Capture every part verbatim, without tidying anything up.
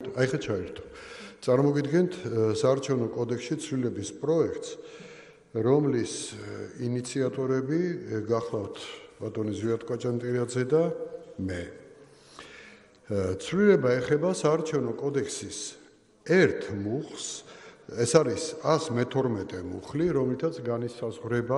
აი ხა ჩაერთო. წარმოგიდგენთ საარჩევნო კოდექსში ცვლილების პროექტს, რომლის ინიციატორები გახლავთ ბატონი ზვიად კვაჭანტირაძე და მე. ცვლილება ეხება საარჩევნო კოდექსის ერთ მუხლს, ეს არის ას მეთორმეტე მუხლი, რომლითაც განისაზღვრება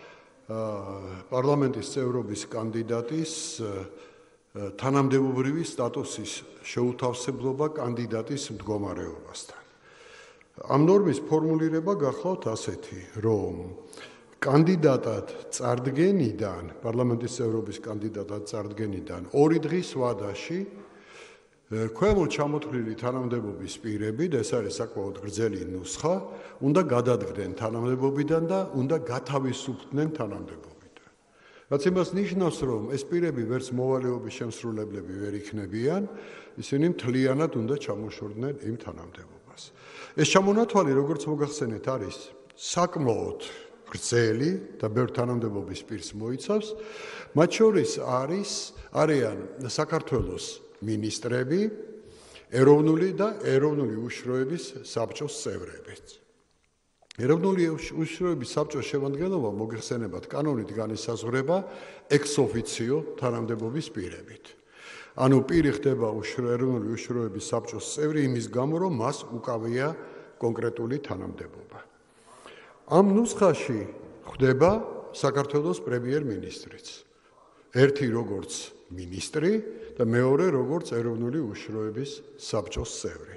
პარლამენტის წევრობის კანდიდატის თანამდებობრივი სტატუსის შეუთავსებლობა კანდიდატის მდგომარეობასთან. ამ ნორმის ფორმულირება გახლავთ ასეთი, რომ კანდიდატად წარდგენიდან, პარლამენტის წევრობის კანდიდატად წარდგენიდან ორი დღის ვადაში ქვემოთ ჩამოთვლილი თანამდებობის პირები, და ეს არის საკმაოდ გრძელი ნუსხა, უნდა გადადგდნენ თანამდებობიდან და უნდა გათავისუფლდნენ თანამდებობიდან. რაც იმას ნიშნავს, რომ ეს პირები ვერც მოვალეობის შემსრულებლები ვერ იქნებიან, ისინი მთლიანად უნდა ჩამოშორდნენ იმ თანამდებობას. ეს ჩამონათვალი, როგორც მოგახსენეთ, არის საკმაოდ გრძელი და ბევრ თანამდებობის პირს მოიცავს, მათ შორის არის არიან საქართველოს მინისტრები, ეროვნული და ეროვნული უშროების საბჭოს წევრებიც. ეროვნული უშროების საბჭოს შემადგენლობა მოგეხსენებათ კანონით განისაზღვრება ex officio თანამდებობის პირებით. ანუ პირი ხდება ეროვნული უშროების საბჭოს წევრი იმის გამო, რომ მას უკავია კონკრეტული თანამდებობა. ამ ნუსხაში ხდება საქართველოს პრემიერ-მინისტრიც. ერთი როგორც მინისტრი და მეორე როგორც ეროვნული უშროების საბჭოს წევრი.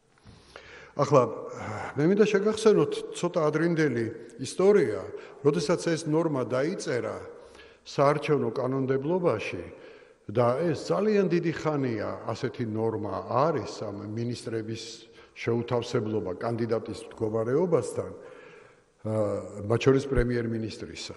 ახლა მე მინდა შეგახსენოთ ცოტა ადრინდელი ისტორია, როდესაც ეს ნორმა დაიწერა საარჩევნო კანონმდებლობაში და ეს ძალიან დიდი ხანია ასეთი ნორმა არის ამ მინისტრების შეუთავსებლობა კანდიდატის მდგომარეობასთან, მათ შორის პრემიერ-მინისტრისა.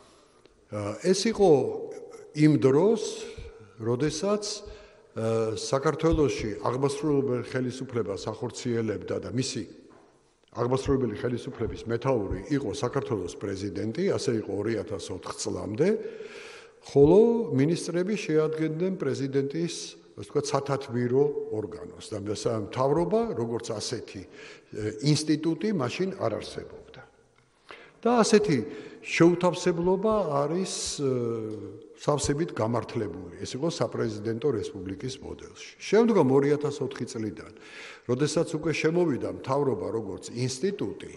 ეს იყო იმ დროს, როდესაც საქართველოში აღმასრულებელი ხელისუფლებას ახორციელებდა და მისი აღმასრულებელი ხელისუფლების მეთაური იყო საქართველოს პრეზიდენტი, ასე იყო ორი ათას ოთხ წლამდე, ხოლო მინისტრები შეადგენდნენ პრეზიდენტის, ასე ვთქვათ, სათათბირო ორგანოს და მთავრობა, როგორც ასეთი ინსტიტუტი მაშინ არ არსებობდა. და ასეთი შეუთავსებლობა არის სავსებით გამართლებული. ეს იყო საპრეზიდენტო რესპუბლიკის მოდელში. შემდგომ ორი ათას ოთხი წლიდან, როდესაც უკვე შემოვიდა მთავრობა როგორც ინსტიტუტი,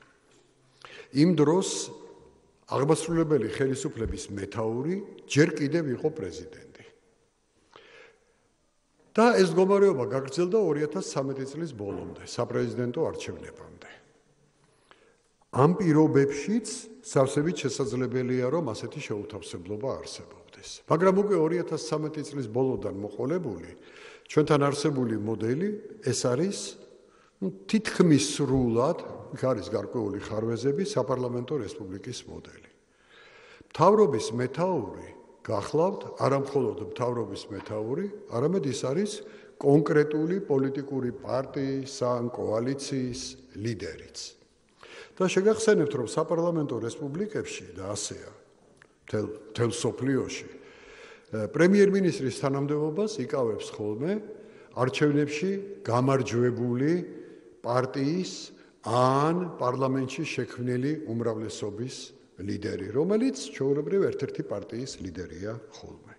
იმ დროს აღმასრულებელი ხელისუფლების მეთაური ჯერ კიდევ იყო პრეზიდენტი. და ეს მდგომარეობა გაგრძელდა ორი ათას ცხრამეტი წლის ბოლომდე, საპრეზიდენტო არჩევნებამდე. ამ პირობებშიც სავსებით შესაძლებელია, რომ ასეთი შეუთავსებლობა არსებობდეს. მაგრამ უკვე ორი ათას ცხრამეტი წლის ბოლოდან მოყოლებული ჩვენთან არსებული მოდელი ეს არის თითქმის სრულად, იქ არის გარკვეული ხარვეზები, საპარლამენტო რესპუბლიკის მოდელი. მთავრობის მეთაური გახლავთ არა მხოლოდ მთავრობის მეთაური, არამედ ის არის კონკრეტული პოლიტიკური პარტიის ან კოალიციის ლიდერიც. და შეგახსენებთ, რომ საპარლამენტო რესპუბლიკებში და ასეა მთელ სოფლიოში პრემიერ-მინისტრის თანამდებობას იკავებს ხოლმე არჩევნებში გამარჯვებული პარტიის ან პარლამენტში შექმნილი უმრავლესობის ლიდერი, რომელიც ჩვეულებრივ ერთ-ერთი პარტიის ლიდერია ხოლმე.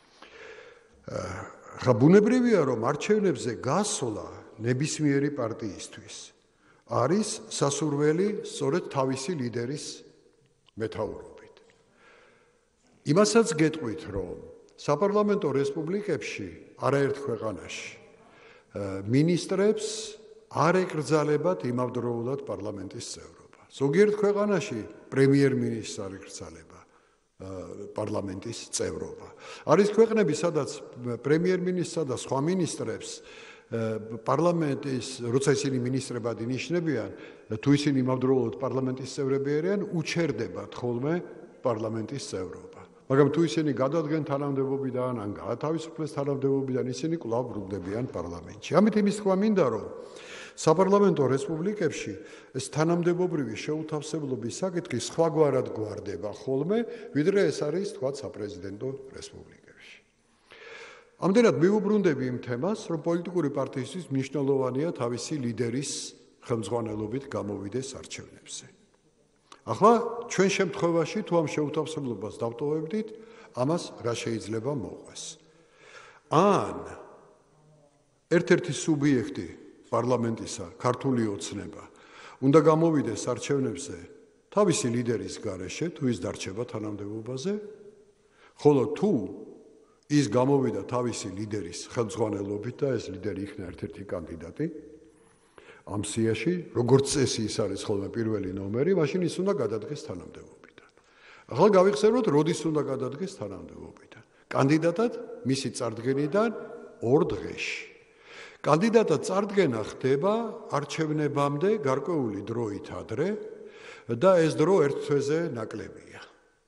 ხა ბუნებრივია, რომ არჩევნებზე გასვლა ნებისმიერი პარტიისთვის არის სასურველი სწორედ თავისი ლიდერის მეთაურობით. იმასაც გეტყვით, რომ საპარლამენტო რესპუბლიკებში არაერთ ქვეყანაში მინისტრებს არ ეკრძალებათ იმავდროულად პარლამენტის წევრობა. ზოგიერთ ქვეყანაში პრემიერ-მინისტრს არ ეკრძალება პარლამენტის წევრობა. არის ქვეყნები, სადაც პრემიერ-მინისტრსა და სხვა მინისტრებს პარლამენტის, როცა ისინი მინისტრებად ინიშნებიან, თუ ისინი იმავდროულად პარლამენტის წევრები არიან, უჩერდებათ ხოლმე პარლამენტის წევრობა. მაგრამ თუ ისინი გადადგენ თანამდებობიდან ან გაათავისუფლეს თანამდებობიდან, ისინი კვლავ ბრუნდებიან პარლამენტში. ამით იმის თქვა მინდა, რომ საპარლამენტო რესპუბლიკებში ეს თანამდებობრივი შეუთავსებლობის საკითხი სხვაგვარად გვარდება ხოლმე, ვიდრე ეს არის თქვა საპრეზიდენტო რესპუბლიკებში. ამდენად მიუბრუნდები იმ თემას, რომ პოლიტიკური პარტიისთვის მნიშვნელოვანია თავისი ლიდერის ხელმძღვანელობით გამოვიდეს არჩევნებზე. ახლა ჩვენ შემთხვევაში თუ ამ შეუთავსებლობას დავტოვებდით, ამას რა შეიძლება მოყვეს? ან ერთ-ერთი სუბიექტი პარლამენტისა, ქართული ოცნება, უნდა გამოვიდეს არჩევნებზე თავისი ლიდერის გარეშე, თუ ის დარჩება თანამდებობაზე, ხოლო თუ ის გამოვიდა თავისი ლიდერის ხელმძღვანელობით და ეს ლიდერი იქნა ერთ-ერთი კანდიდატი, ამ სიაში, როგორც წესი ის არის ხოლმე პირველი ნომერი, მაშინ ის უნდა გადადგეს თანამდებობიდან. ახლა გავიხსენოთ, როდის უნდა გადადგეს თანამდებობიდან. კანდიდატად მისი წარდგენიდან ორ დღეში. კანდიდატად წარდგენა ხდება არჩევნებამდე გარკვეული დროით ადრე და ეს დრო ერთ თვეზე ნაკლებია.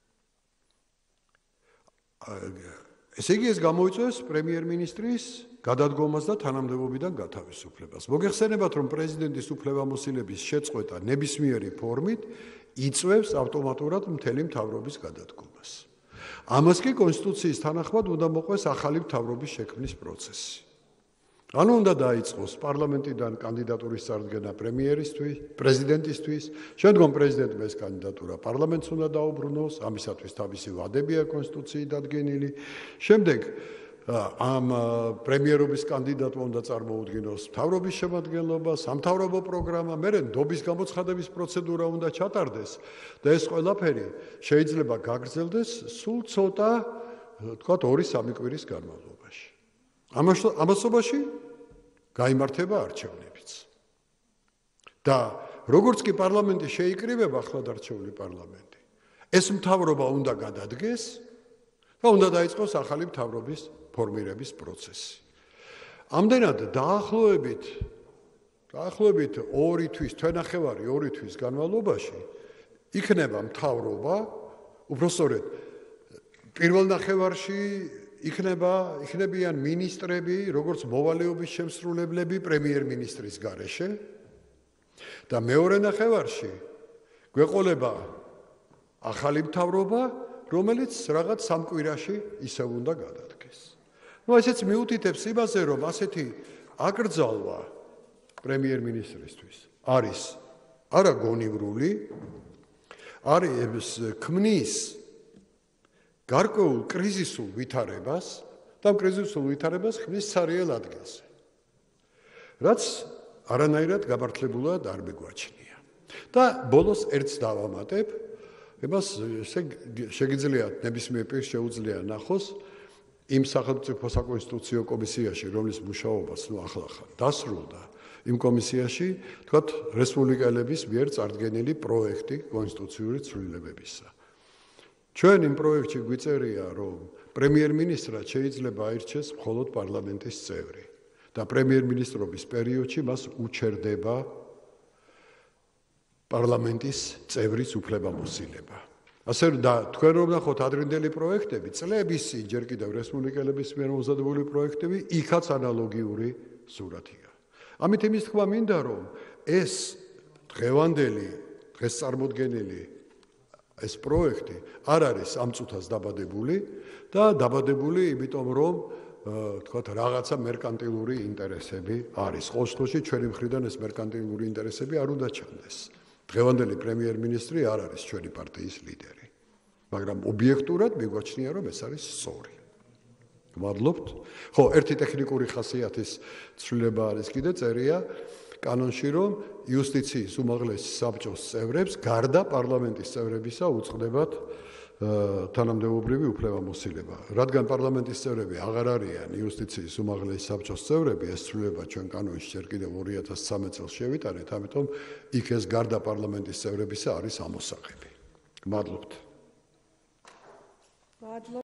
ესე იგი ეს გამოიწვევს პრემიერ-მინისტრის გადადგომას და თანამდებობიდან გათავისუფლებას. მოგეხსენებათ, რომ პრეზიდენტის უფლებამოსილების შეწყვეტა ნებისმიერი ფორმით იწვევს ავტომატურად მთელი მთავრობის გადადგომას. ამას კი კონსტიტუციის თანახმად უნდა მოყვეს ახალი მთავრობის შექმნის პროცესი. ანუ უნდა დაიწყოს პარლამენტიდან კანდიდატურის წარდგენა პრემიერისთვის, პრეზიდენტისთვის, შემდგომ პრეზიდენტმა ეს კანდიდატურა პარლამენტს უნდა დაუბრუნოს, ამისათვის თავისი ვადებია კონსტიტუციით დადგენილი. შემდეგ ამ პრემიერობის კანდიდატმა უნდა წარმოუდგინოს მთავრობის შემადგენლობა, სამთავრობო პროგრამა, მერე ნდობის გამოცხადების პროცედურა უნდა ჩატარდეს და ეს ყველაფერი შეიძლება გაგრძელდეს სულ ცოტა, თქვათ, ორი სამი კვირის განმავლობაში. ამასობაში გაიმართება არჩევნებიც. და როგორც კი პარლამენტი შეიკრიბება, ახლად არჩეული პარლამენტი, ეს მთავრობა უნდა გადადგეს და უნდა დაიწყოს ახალი მთავრობის ფორმირების პროცესი. ამდენად დაახლოებით დაახლოებით ორი თვის, თვენახევარი ორი თვის განმავლობაში იქნება მთავრობა, უბრალოდ პირველ ნახევარში იქნება იქნებიან მინისტრები, როგორც მოვალეობის შემსრულებლები პრემიერ-მინისტრის გარეშე და მეორე ნახევარში გვეყოლება ახალი მთავრობა, რომელიც რაღაც სამ კვირაში ისევ უნდა გადადგეს. ნუ ესეც მიუთითებს იმაზე, რომ ასეთი აკრძალვა პრემიერ-მინისტრისთვის არის არა გონივრული, არის ქმნის გარკვეულ კრიზისულ ვითარებას და კრიზისულ ვითარებას ხმის სარიელ ადგილზე. რაც არანაირად გამართლებულად არ მეგვაჩნია. და ბოლოს ერთს დავამატებ, ებას შეგიძლიათ ნებისმიერ პირს შეუძლია ნახოს იმ სახელმწიფო საკონსტიტუციო კომისიაში, რომლის მუშაობაც ნუ ახლა დასრულდა, იმ კომისიაში, თქვათ, რესპუბლიკელების მიერ წარდგენილი პროექტი კონსტიტუციური ცვლილებებისა. ჩვენ იმ პროექტში გვიწერია, რომ პრემიერ-მინისტრად შეიძლება აირჩიეს მხოლოდ პარლამენტის წევრი და პრემიერ-მინისტრობის პერიოდში მას უჩერდება პარლამენტის წევრის უფლებამოსილება. ასე და თქვენ რომ ნახოთ ადრინდელი პროექტები, წლების წინ ჯერ კიდევ რესპუბლიკელების მიერ მომზადებული პროექტები, იქაც ანალოგიური სურათია. ამით იმის თქმა მინდა, რომ ეს დღევანდელი, დღეს წარმოდგენილი ეს პროექტი არ არის ამ წუთას დაბადებული და დაბადებული იმიტომ რომ თქვათ რაღაცა მერკანტილური ინტერესები არის. ყოველ შემთხვევაში ჩვენი მხრიდან ეს მერკანტილური ინტერესები არ უნდა ჩანდეს. დღევანდელი პრემიერ-მინისტრი არ არის ჩვენი პარტიის ლიდერი. მაგრამ ობიექტურად მიგვაჩნია რომ ეს არის სწორი. მადლობთ. ხო, ერთი ტექნიკური ხასიათის ცვლილება არის კიდე წერია კანონში, რომ იუსტიციის უმაღლესი საბჭოს წევრებს გარდა პარლამენტის წევრებისა უწყდებათ თანამდებობრივი უფლებამოსილება. რადგან პარლამენტის წევრები აღარ არიან იუსტიციის უმაღლესი საბჭოს წევრები, ეს ცვლილება ჩვენ კანონში ჯერ კიდევ ორი ათას ცხრამეტ წელს შევიტანეთ, ამიტომ იქ ეს გარდა პარლამენტის წევრებისა არის ამოსაღები. მადლობთ.